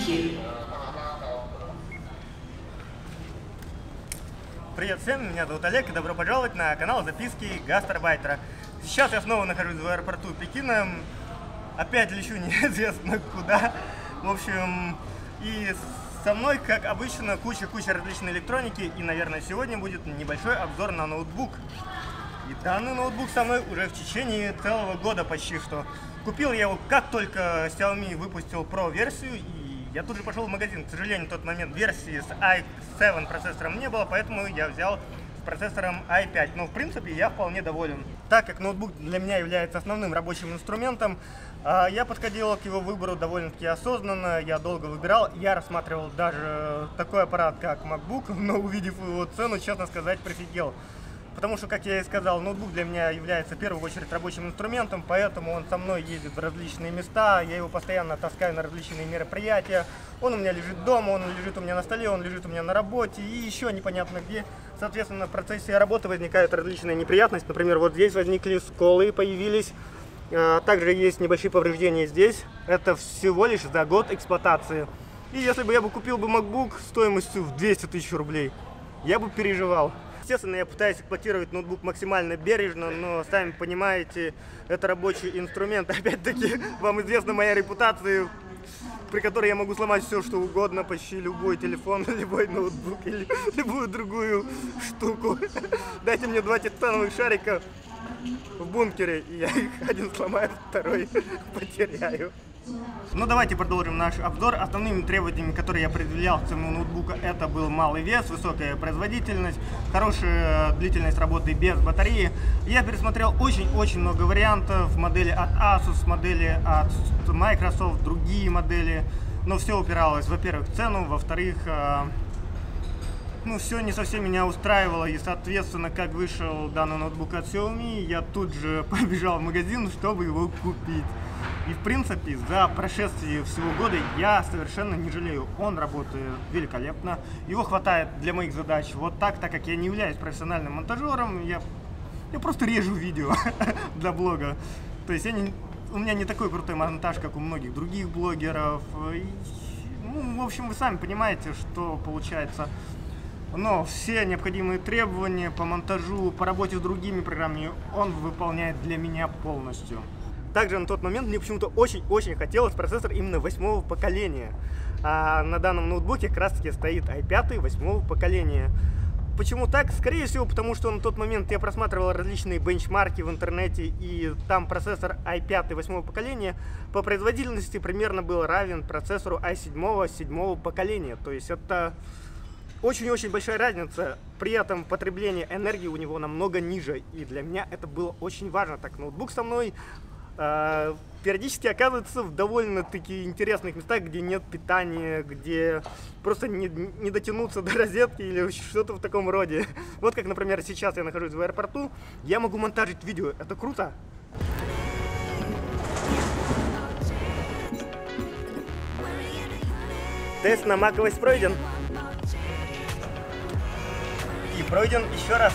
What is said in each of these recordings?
записки. Привет всем, меня зовут Олег и добро пожаловать на канал записки гастарбайтера. Сейчас я снова нахожусь в аэропорту Пекина, опять лечу неизвестно куда. В общем, и со мной, как обычно, куча различной электроники, и, наверное, сегодня будет небольшой обзор на ноутбук. И данный ноутбук со мной уже в течение целого года почти что. Купил я его, как только Xiaomi выпустил Pro версию, и я тут же пошел в магазин. К сожалению, в тот момент версии с i7 процессором не было, поэтому я взял с процессором i5. Но в принципе я вполне доволен. Так как ноутбук для меня является основным рабочим инструментом, я подходил к его выбору довольно-таки осознанно. Я долго выбирал, я рассматривал даже такой аппарат, как MacBook, но увидев его цену, честно сказать, прифигел. Потому что, как я и сказал, ноутбук для меня является в первую очередь рабочим инструментом, поэтому он со мной ездит в различные места, я его постоянно таскаю на различные мероприятия. Он у меня лежит дома, он лежит у меня на столе, он лежит у меня на работе и еще непонятно где. Соответственно, в процессе работы возникают различные неприятности. Например, вот здесь возникли сколы, появились. Также есть небольшие повреждения здесь. Это всего лишь за год эксплуатации. И если бы я купил MacBook стоимостью в 200 тысяч рублей, я бы переживал. Естественно, я пытаюсь эксплуатировать ноутбук максимально бережно, но, сами понимаете, это рабочий инструмент. Опять-таки, вам известна моя репутация, при которой я могу сломать все, что угодно, почти любой телефон, любой ноутбук или любую другую штуку. Дайте мне 2 титановых шарика в бункере, и я их один сломаю, второй потеряю. Ну, давайте продолжим наш обзор. Основными требованиями, которые я предъявлял к своему ноутбуку, это был малый вес, высокая производительность, хорошая длительность работы без батареи. Я пересмотрел очень много вариантов, модели от Asus, модели от Microsoft, другие модели. Но все упиралось, во-первых, в цену, во-вторых, все не совсем меня устраивало, и, соответственно, как вышел данный ноутбук от Xiaomi, я тут же побежал в магазин, чтобы его купить. И, в принципе, за прошествие всего года я совершенно не жалею. Он работает великолепно, его хватает для моих задач вот так как я не являюсь профессиональным монтажером, я просто режу видео для блога. То есть у меня не такой крутой монтаж, как у многих других блогеров. В общем, вы сами понимаете, что получается. Но все необходимые требования по монтажу, по работе с другими программами он выполняет для меня полностью. Также на тот момент мне почему-то очень хотелось процессор именно 8-го поколения. А на данном ноутбуке как раз таки стоит i5 8-го поколения. Почему так? Скорее всего, потому что на тот момент я просматривал различные бенчмарки в интернете, и там процессор i5 8-го поколения по производительности примерно был равен процессору i7 7-го поколения. То есть это очень большая разница, при этом потребление энергии у него намного ниже, и для меня это было очень важно. Так, ноутбук со мной периодически оказывается в довольно-таки интересных местах, где нет питания, где просто не дотянуться до розетки или что-то в таком роде. Вот как, например, сейчас я нахожусь в аэропорту, я могу монтажить видео, это круто. Тест на macOS пройден. И пройден еще раз.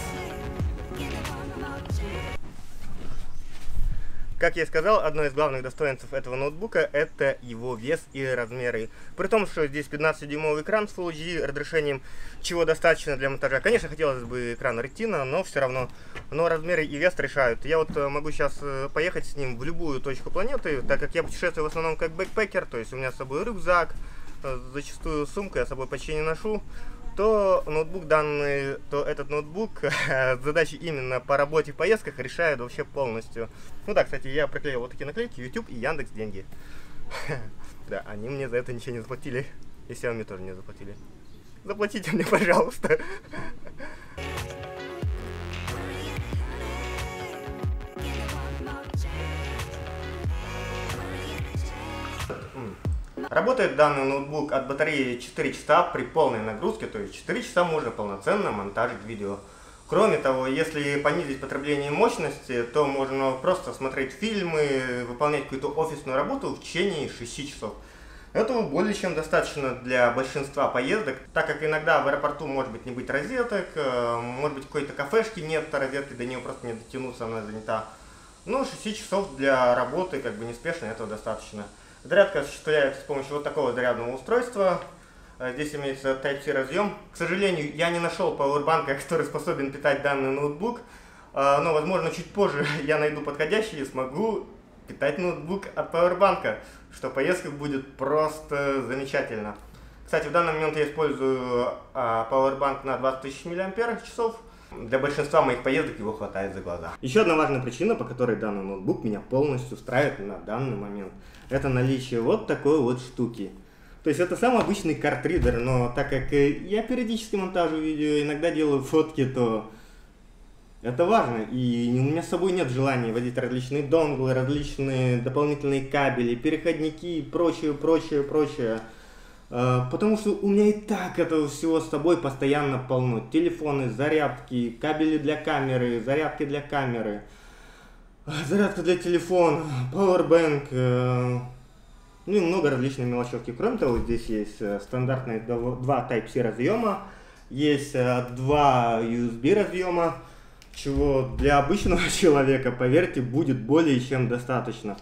Как я и сказал, одно из главных достоинств этого ноутбука — это его вес и размеры. При том, что здесь 15-дюймовый экран с Full HD разрешением, чего достаточно для монтажа. Конечно, хотелось бы экран Retina, но все равно. Но размеры и вес решают. Я вот могу сейчас поехать с ним в любую точку планеты, так как я путешествую в основном как бэкпекер, то есть у меня с собой рюкзак, зачастую сумку я с собой почти не ношу. То этот ноутбук задачи именно по работе в поездках решает вообще полностью. Ну да, кстати, я приклеил вот такие наклейки: YouTube и Яндекс Деньги. Да, они мне за это ничего не заплатили. И Xiaomi тоже не заплатили. Заплатите мне, пожалуйста. Работает данный ноутбук от батареи 4 часа при полной нагрузке, то есть 4 часа можно полноценно монтажить видео. Кроме того, если понизить потребление мощности, то можно просто смотреть фильмы, выполнять какую-то офисную работу в течение 6 часов. Этого более чем достаточно для большинства поездок, так как иногда в аэропорту может быть не быть розеток, может быть какой-то кафешки нет розетки, до нее просто не дотянуться, она занята. Но 6 часов для работы как бы неспешно этого достаточно. Зарядка осуществляется с помощью вот такого зарядного устройства. Здесь имеется Type-C разъем. К сожалению, я не нашел пауэрбанка, который способен питать данный ноутбук. Но, возможно, чуть позже я найду подходящий и смогу питать ноутбук от пауэрбанка, что поездка будет просто замечательно. Кстати, в данный момент я использую пауэрбанк на 20 тысяч мАч. Для большинства моих поездок его хватает за глаза. Еще одна важная причина, по которой данный ноутбук меня полностью устраивает на данный момент, это наличие вот такой вот штуки. То есть это самый обычный картридер, но так как я периодически монтажу видео, иногда делаю фотки, то это важно. И у меня с собой нет желания возить различные донглы, различные дополнительные кабели, переходники и прочее. Потому что у меня и так этого всего с собой постоянно полно. Телефоны, зарядки, кабели для камеры, зарядки для камеры, зарядка для телефона, пауэрбэнк, ну и много различных мелочевки. Кроме того, здесь есть стандартные 2 Type-C разъема, есть 2 USB разъема, чего для обычного человека, поверьте, будет более чем достаточно.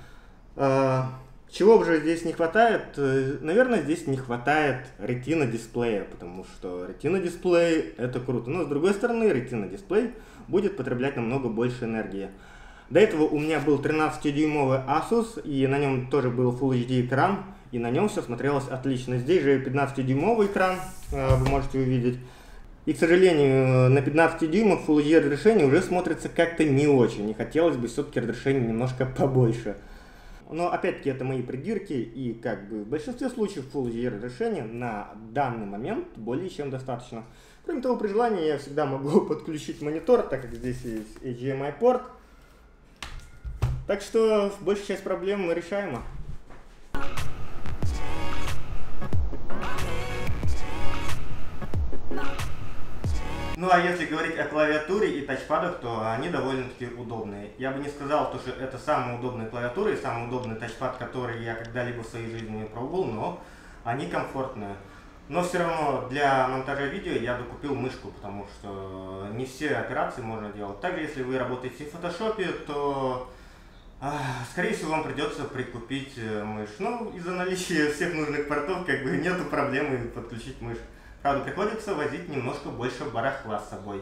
Чего же здесь не хватает? Наверное, здесь не хватает Retina дисплея, потому что Retina дисплей это круто. Но с другой стороны, Retina дисплей будет потреблять намного больше энергии. До этого у меня был 13-дюймовый Asus, и на нем тоже был Full HD экран, и на нем все смотрелось отлично. Здесь же 15-дюймовый экран, вы можете увидеть. И, к сожалению, на 15 дюймах Full HD разрешение уже смотрится как-то не очень, и хотелось бы все-таки разрешение немножко побольше. Но опять-таки это мои придирки, и как бы в большинстве случаев Full HD разрешения на данный момент более чем достаточно. Кроме того, при желании я всегда могу подключить монитор, так как здесь есть HDMI порт. Так что большая часть проблем мы решаема. Ну а если говорить о клавиатуре и тачпадах, то они довольно-таки удобные. Я бы не сказал, что это самая удобная клавиатура и самый удобный тачпад, который я когда-либо в своей жизни пробовал, но они комфортные. Но все равно для монтажа видео я докупил мышку, потому что не все операции можно делать. Также если вы работаете в фотошопе, то скорее всего вам придется прикупить мышь. Ну, из-за наличия всех нужных портов как бы нету проблемы подключить мышь. Правда, приходится возить немножко больше барахла с собой.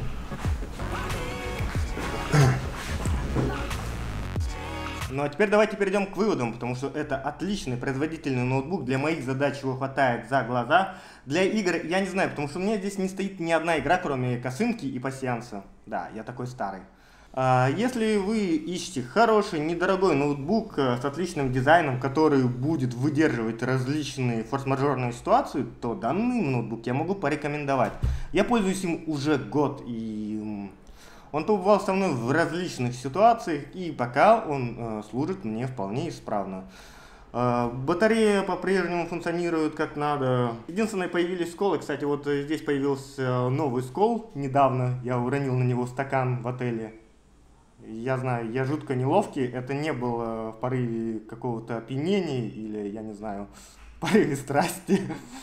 Ну а теперь давайте перейдем к выводам, потому что это отличный производительный ноутбук. Для моих задач его хватает за глаза. Для игр я не знаю, потому что у меня здесь не стоит ни одна игра, кроме косынки и пасьянса. Да, я такой старый. Если вы ищете хороший, недорогой ноутбук с отличным дизайном, который будет выдерживать различные форс-мажорные ситуации, то данный ноутбук я могу порекомендовать. Я пользуюсь им уже год, и он побывал со мной в различных ситуациях, и пока он служит мне вполне исправно. Батарея по-прежнему функционирует как надо. Единственное, появились сколы. Кстати, вот здесь появился новый скол недавно. Я уронил на него стакан в отеле. Я знаю, я жутко неловкий, это не было в порыве какого-то опьянения или, я не знаю, в порыве страсти.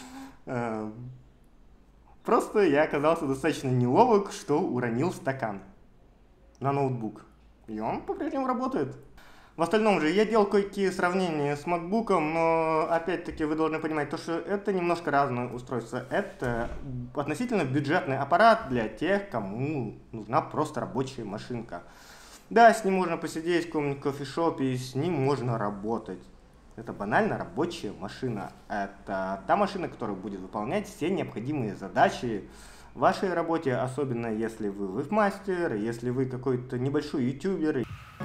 Просто я оказался достаточно неловок, что уронил стакан на ноутбук. И он по-прежнему работает. В остальном же я делал кое-какие сравнения с MacBook, но опять-таки вы должны понимать, что это немножко разное устройство. Это относительно бюджетный аппарат для тех, кому нужна просто рабочая машинка. Да, с ним можно посидеть в каком-нибудь кофешопе, и с ним можно работать. Это банально рабочая машина. Это та машина, которая будет выполнять все необходимые задачи в вашей работе, особенно если вы веб-мастер, если вы какой-то небольшой ютубер.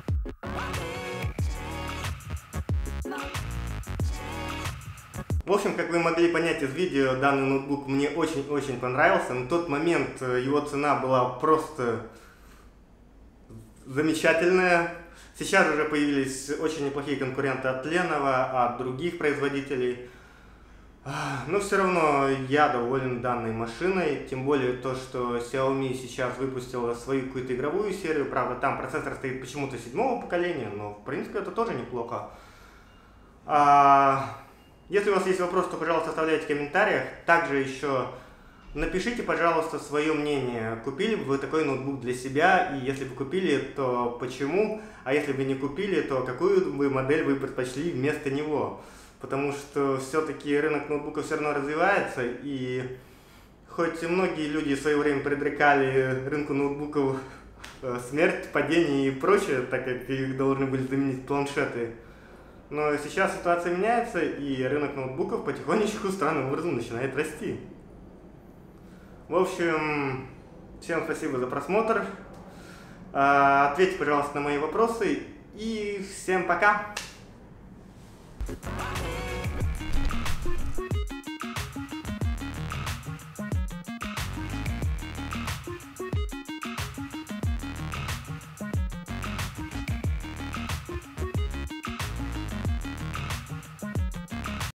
В общем, как вы могли понять из видео, данный ноутбук мне очень-очень понравился. На тот момент его цена была просто замечательная. Сейчас уже появились очень неплохие конкуренты от Lenovo, от других производителей. Но все равно я доволен данной машиной. Тем более то, что Xiaomi сейчас выпустила свою какую-то игровую серию. Правда, там процессор стоит почему-то 7-го поколения, но в принципе это тоже неплохо. Если у вас есть вопросы, то, пожалуйста, оставляйте в комментариях. Также еще Напишите, пожалуйста, свое мнение. Купили бы вы такой ноутбук для себя? И если бы купили, то почему? А если бы не купили, то какую бы модель вы предпочли вместо него? Потому что все-таки рынок ноутбуков все равно развивается, и хоть и многие люди в свое время предрекали рынку ноутбуков смерть, падение и прочее, так как их должны были заменить планшеты, но сейчас ситуация меняется, и рынок ноутбуков потихонечку странным образом начинает расти. В общем, всем спасибо за просмотр. Ответьте, пожалуйста, на мои вопросы, и всем пока!